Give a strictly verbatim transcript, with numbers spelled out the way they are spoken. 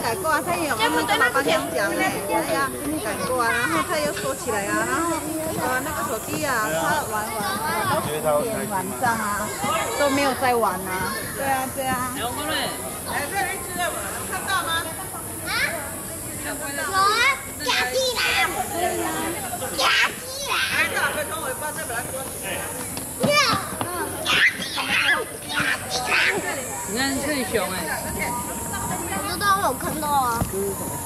改过啊，他也有跟那个老板娘讲，哎呀，改过啊，然后他又收起来啊，然后呃那个手机啊，他玩玩玩到十点晚上啊，都没有在玩啊。对啊对啊。哎，这人知道吗？看到吗？啊？有啊，假鸡啦！假鸡啦！哎，这哪个从尾巴这把它关起来？ 你看这很凶哎！ 我知道我有看到啊。